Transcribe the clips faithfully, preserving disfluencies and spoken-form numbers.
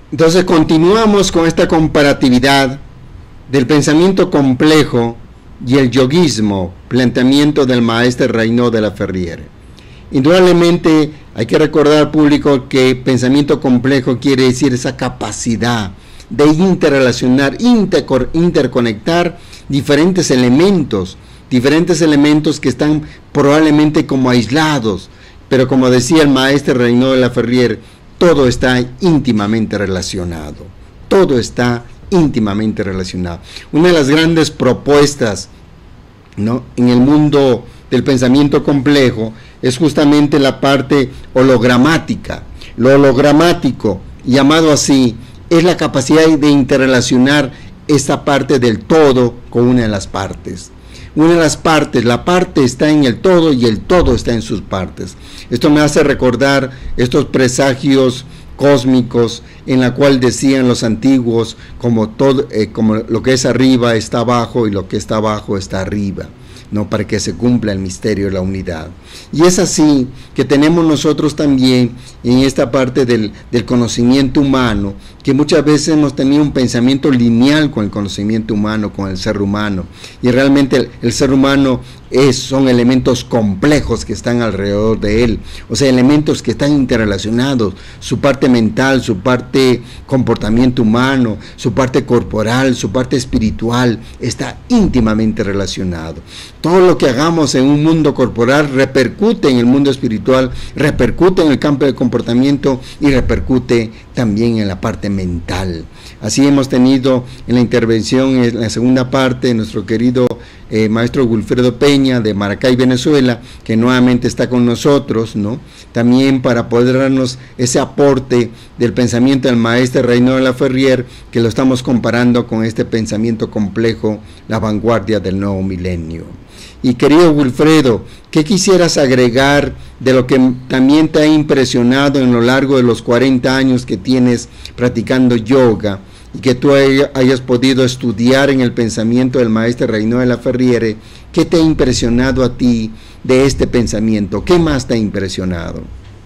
Entonces continuamos con esta comparatividad del pensamiento complejo y el yoguismo, planteamiento del maestro Reynaud de la Ferrière. Indudablemente hay que recordar al público que pensamiento complejo quiere decir esa capacidad de interrelacionar, interco interconectar diferentes elementos, diferentes elementos que están probablemente como aislados, pero como decía el maestro Reynaud de la Ferrière, todo está íntimamente relacionado, todo está íntimamente relacionado. Una de las grandes propuestas, ¿no?, en el mundo del pensamiento complejo es justamente la parte hologramática. Lo hologramático, llamado así, es la capacidad de interrelacionar esta parte del todo con una de las partes. Una de las partes, la parte está en el todo y el todo está en sus partes. Esto me hace recordar estos presagios cósmicos en la cual decían los antiguos como todo, eh, como lo que es arriba está abajo y lo que está abajo está arriba, ¿no?, para que se cumpla el misterio de la unidad. Y es así que tenemos nosotros también en esta parte del, del conocimiento humano, que muchas veces hemos tenido un pensamiento lineal con el conocimiento humano, con el ser humano, y realmente el, el ser humano es, son elementos complejos que están alrededor de él, o sea, elementos que están interrelacionados, su parte mental, su parte comportamiento humano, su parte corporal, su parte espiritual, está íntimamente relacionado. Todo lo que hagamos en un mundo corporal repercute en el mundo espiritual, repercute en el campo de comportamiento y repercute también en la parte mental. Así hemos tenido en la intervención, en la segunda parte, nuestro querido eh, maestro Wilfredo Peña de Maracay, Venezuela, que nuevamente está con nosotros, ¿no?, también para poder darnos ese aporte del pensamiento del maestro Reynaud de la Ferrière, que lo estamos comparando con este pensamiento complejo, la vanguardia del nuevo milenio. Y querido Wilfredo, ¿qué quisieras agregar de lo que también te ha impresionado en lo largo de los cuarenta años que tienes practicando yoga y que tú hayas podido estudiar en el pensamiento del maestro Reynaud de la Ferrière? ¿Qué te ha impresionado a ti de este pensamiento? ¿Qué más te ha impresionado?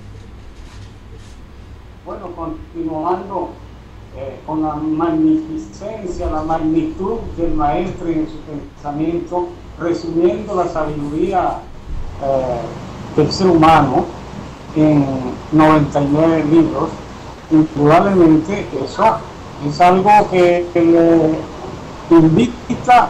Bueno, continuando eh, con la magnificencia, la magnitud del maestro en su pensamiento, resumiendo la sabiduría eh, del ser humano en noventa y nueve libros, indudablemente eso es algo que, que le invita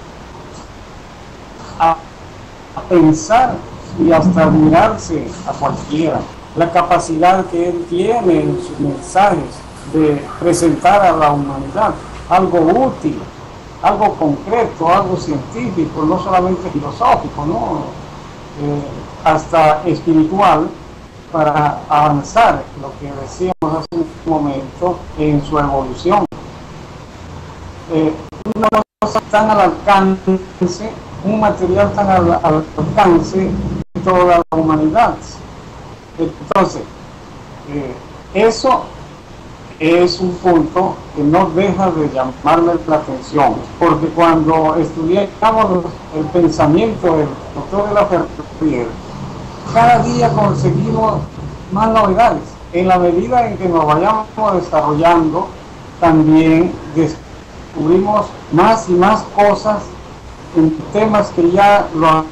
a, a pensar y hasta admirarse a cualquiera. La capacidad que él tiene en sus mensajes de presentar a la humanidad algo útil, algo concreto, algo científico, no solamente filosófico, ¿no?, eh, hasta espiritual, para avanzar, lo que decíamos hace un momento, en su evolución. Eh, una cosa tan al alcance, un material tan al, al alcance de toda la humanidad. Entonces, eh, eso es un punto que no deja de llamarme la atención, porque cuando estudiamos el pensamiento del doctor de la Ferrière, cada día conseguimos más novedades. En la medida en que nos vayamos desarrollando, también descubrimos más y más cosas en temas que ya lo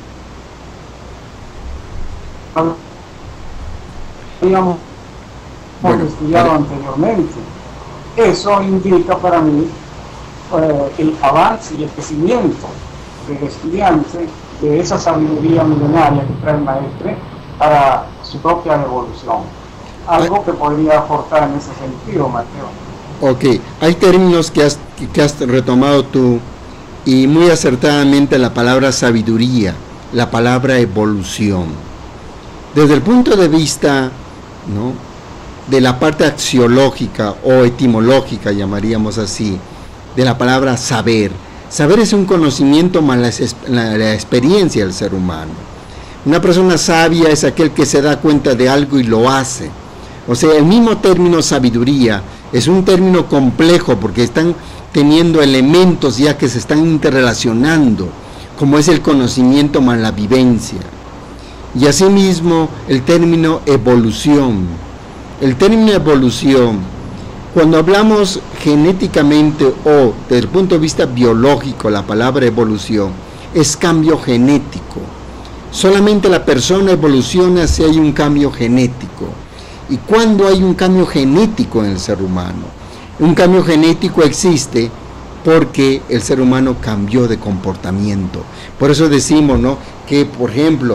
habíamos bueno, estudiado vale. anteriormente. Eso indica para mí eh, el avance y el crecimiento del estudiante de esa sabiduría milenaria que trae el maestre para su propia evolución. Algo que podría aportar en ese sentido, Mateo. Ok, hay términos que has, que has retomado tú, y muy acertadamente la palabra sabiduría, la palabra evolución. Desde el punto de vista, ¿no?, de la parte axiológica o etimológica, llamaríamos así, de la palabra saber. Saber es un conocimiento más la, la, la experiencia del ser humano. Una persona sabia es aquel que se da cuenta de algo y lo hace. O sea, el mismo término sabiduría es un término complejo porque están teniendo elementos ya que se están interrelacionando, como es el conocimiento más la vivencia. Y asimismo el término evolución. El término evolución Cuando hablamos genéticamente o desde el punto de vista biológico, la palabra evolución es cambio genético. Solamente la persona evoluciona si hay un cambio genético. ¿Y cuándo hay un cambio genético en el ser humano? Un cambio genético existe porque el ser humano cambió de comportamiento. Por eso decimos, ¿no?, que, por ejemplo,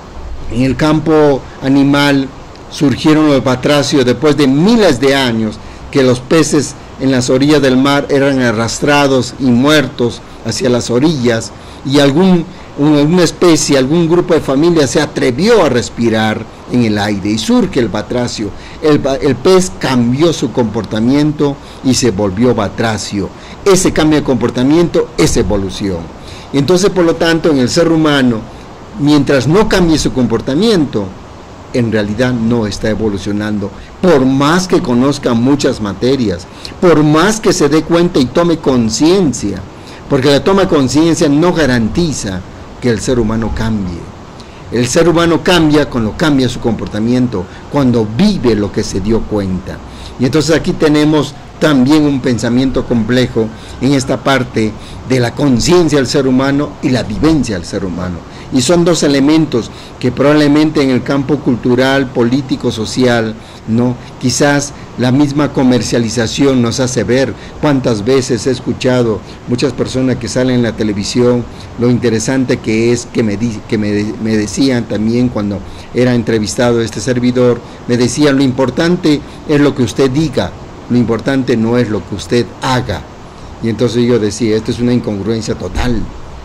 en el campo animal surgieron los batracios después de miles de años, que los peces en las orillas del mar eran arrastrados y muertos hacia las orillas, y algún, una especie, algún grupo de familias se atrevió a respirar en el aire y surge el batracio. El, el pez cambió su comportamiento y se volvió batracio. Ese cambio de comportamiento es evolución. Entonces, por lo tanto, en el ser humano, mientras no cambie su comportamiento, en realidad no está evolucionando, por más que conozca muchas materias, por más que se dé cuenta y tome conciencia, porque la toma de conciencia no garantiza que el ser humano cambie. El ser humano cambia cuando cambia su comportamiento, cuando vive lo que se dio cuenta. Y entonces aquí tenemos también un pensamiento complejo en esta parte de la conciencia del ser humano y la vivencia del ser humano. Y son dos elementos que probablemente en el campo cultural, político, social, no, quizás la misma comercialización nos hace ver. Cuántas veces he escuchado muchas personas que salen en la televisión, lo interesante que es que me, di, que me, me decían también cuando era entrevistado este servidor, me decían: lo importante es lo que usted diga, lo importante no es lo que usted haga. Y entonces yo decía, esto es una incongruencia total.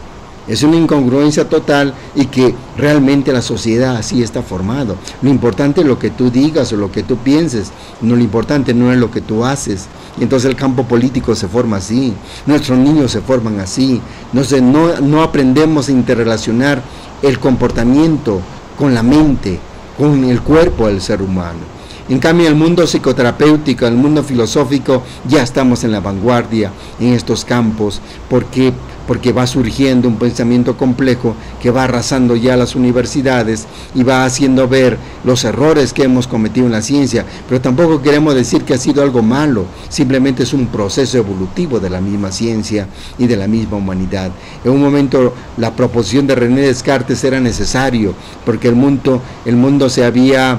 Es una incongruencia total, y que realmente la sociedad así está formado. Lo importante es lo que tú digas o lo que tú pienses, no, lo importante no es lo que tú haces. Y entonces el campo político se forma así, nuestros niños se forman así. Entonces no, no aprendemos a interrelacionar el comportamiento con la mente, con el cuerpo del ser humano. En cambio, en el mundo psicoterapéutico, en el mundo filosófico, ya estamos en la vanguardia en estos campos, porque porque va surgiendo un pensamiento complejo que va arrasando ya las universidades y va haciendo ver los errores que hemos cometido en la ciencia, pero tampoco queremos decir que ha sido algo malo, simplemente es un proceso evolutivo de la misma ciencia y de la misma humanidad. En un momento la proposición de René Descartes era necesario, porque el mundo, el mundo se había,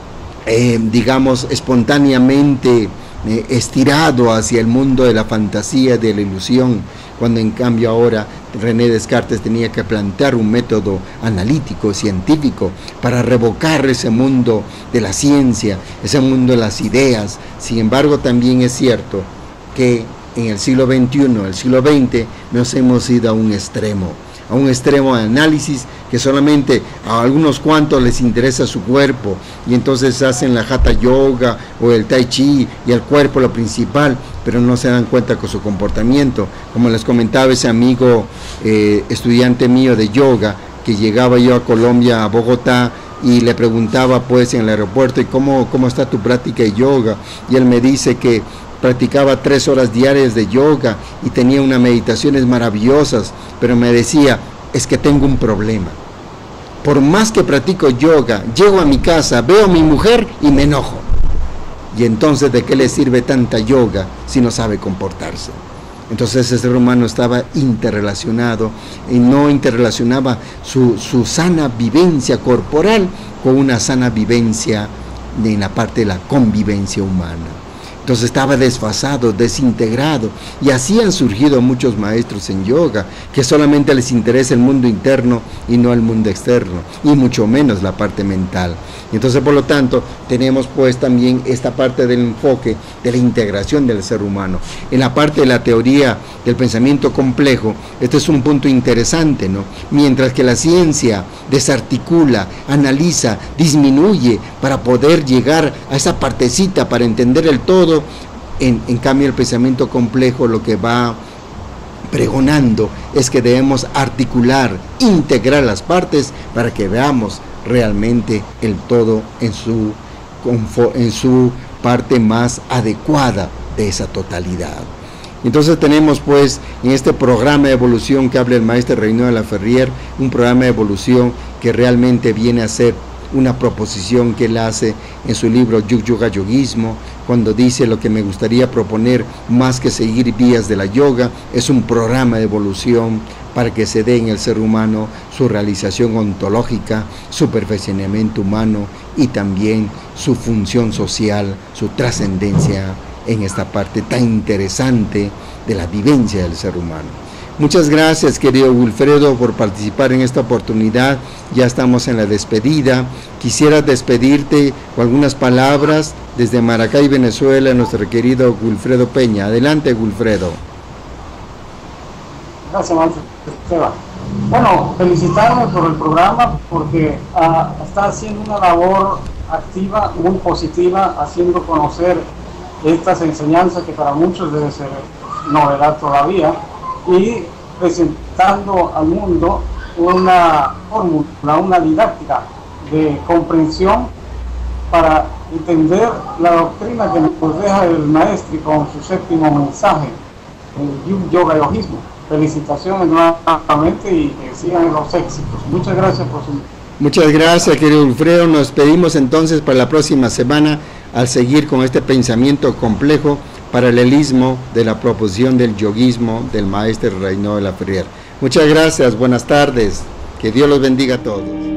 eh, digamos, espontáneamente eh, estirado hacia el mundo de la fantasía, de la ilusión, cuando en cambio ahora René Descartes tenía que plantear un método analítico, científico, para revocar ese mundo de la ciencia, ese mundo de las ideas. Sin embargo, también es cierto que en el siglo veintiuno, el siglo veinte, nos hemos ido a un extremo, a un extremo de análisis que solamente a algunos cuantos les interesa su cuerpo, y entonces hacen la hatha yoga o el tai chi y el cuerpo lo principal, pero no se dan cuenta con su comportamiento. Como les comentaba ese amigo eh, estudiante mío de yoga, que llegaba yo a Colombia, a Bogotá, y le preguntaba pues en el aeropuerto: ¿y cómo, cómo está tu práctica de yoga? Y él me dice que practicaba tres horas diarias de yoga y tenía unas meditaciones maravillosas, pero me decía: es que tengo un problema. Por más que practico yoga, llego a mi casa, veo a mi mujer y me enojo. Y entonces, ¿de qué le sirve tanta yoga si no sabe comportarse? Entonces ese ser humano estaba interrelacionado y no interrelacionaba su, su sana vivencia corporal con una sana vivencia en la parte de la convivencia humana. Entonces estaba desfasado, desintegrado, y así han surgido muchos maestros en yoga, que solamente les interesa el mundo interno y no el mundo externo, y mucho menos la parte mental. Entonces, por lo tanto, tenemos pues también esta parte del enfoque de la integración del ser humano. En la parte de la teoría del pensamiento complejo, este es un punto interesante, ¿no? Mientras que la ciencia desarticula, analiza, disminuye para poder llegar a esa partecita para entender el todo, en, en cambio el pensamiento complejo lo que va pregonando es que debemos articular, integrar las partes para que veamos realmente el todo en su, en su parte más adecuada de esa totalidad. Entonces tenemos pues en este programa de evolución que habla el maestro Reynaud de la Ferrière, un programa de evolución que realmente viene a ser una proposición que él hace en su libro Yug Yoga Yoguismo, cuando dice: lo que me gustaría proponer, más que seguir vías de la yoga, es un programa de evolución para que se dé en el ser humano su realización ontológica, su perfeccionamiento humano y también su función social, su trascendencia en esta parte tan interesante de la vivencia del ser humano. Muchas gracias, querido Wilfredo, por participar en esta oportunidad. Ya estamos en la despedida. Quisiera despedirte con algunas palabras desde Maracay, Venezuela, nuestro querido Wilfredo Peña. Adelante, Wilfredo. Gracias, maestro Esteban. Bueno, felicitarme por el programa, porque uh, está haciendo una labor activa, muy positiva, haciendo conocer estas enseñanzas que para muchos debe ser novedad todavía, y presentando al mundo una fórmula, una didáctica de comprensión para entender la doctrina que nos deja el maestro con su séptimo mensaje, el Yug Yoga Yoguismo. Felicitaciones nuevamente y que sigan los éxitos. Muchas gracias por su... Muchas gracias, querido Wilfredo. Nos despedimos entonces para la próxima semana al seguir con este pensamiento complejo, paralelismo de la proposición del yoguismo del maestro Raynaud de la Ferrière. Muchas gracias, buenas tardes, que Dios los bendiga a todos.